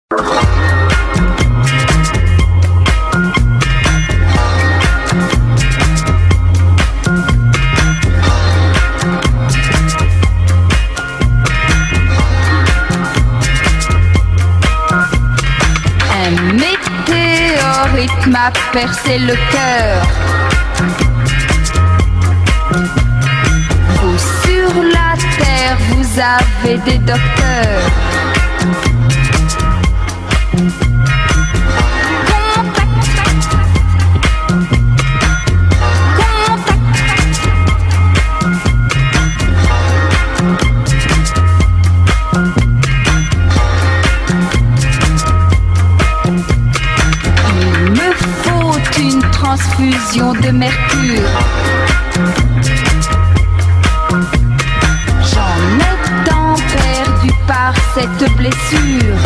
Un météorite m'a percé le cœur. Vous sur la terre, vous avez des docteurs. Transfusion de mercure. J'en ai tant perdu par cette blessure.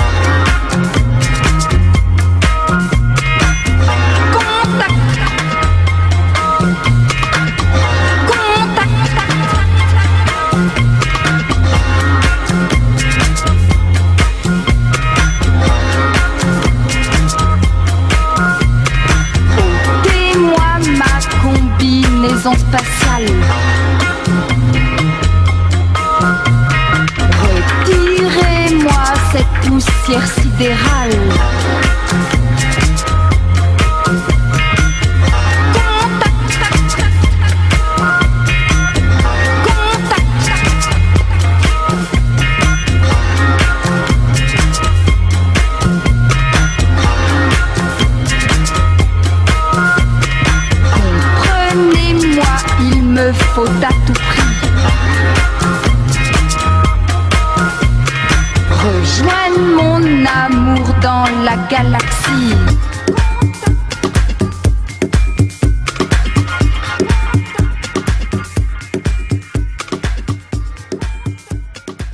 Spatiale. Retirez-moi cette poussière sidérale. Il me faut à tout prix rejoindre mon amour dans la galaxie.